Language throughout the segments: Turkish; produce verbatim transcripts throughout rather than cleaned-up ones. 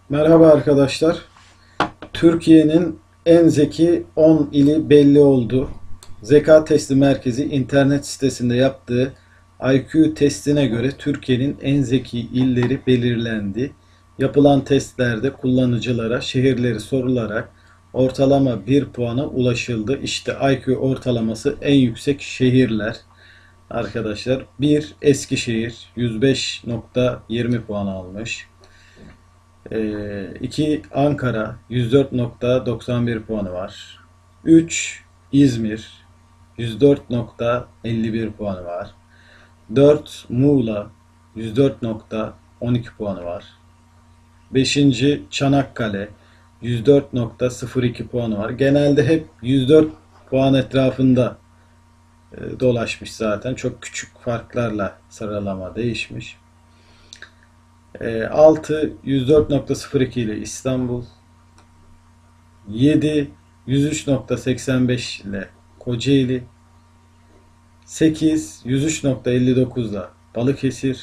Merhaba arkadaşlar. Türkiye'nin en zeki on ili belli oldu. Zeka Testi Merkezi internet sitesinde yaptığı I Q testine göre Türkiye'nin en zeki illeri belirlendi. Yapılan testlerde kullanıcılara şehirleri sorularak ortalama bir puana ulaşıldı. İşte I Q ortalaması en yüksek şehirler. Arkadaşlar bir Eskişehir yüz beş nokta yirmi puan almış. Ee, iki Ankara yüz dört nokta doksan bir puanı var. üç İzmir yüz dört nokta elli bir puanı var. dört Muğla yüz dört nokta on iki puanı var. beşinci Çanakkale yüz dört nokta sıfır iki puanı var. Genelde hep yüz dört puan etrafında e, dolaşmış zaten. Çok küçük farklarla sıralama değişmiş. altı yüz dört nokta sıfır iki ile İstanbul, yedi yüz üç nokta seksen beş ile Kocaeli, sekiz yüz üç nokta elli dokuz ile Balıkesir,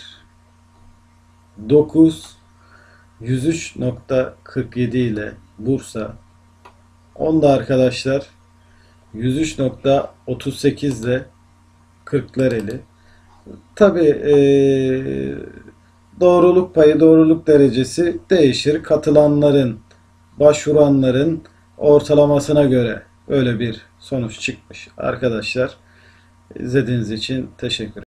dokuz yüz üç nokta kırk yedi ile Bursa, on da arkadaşlar yüz üç nokta otuz sekiz ile Kırklareli. Tabi ee, doğruluk payı, doğruluk derecesi değişir. Katılanların, başvuranların ortalamasına göre öyle bir sonuç çıkmış. Arkadaşlar izlediğiniz için teşekkür ederim.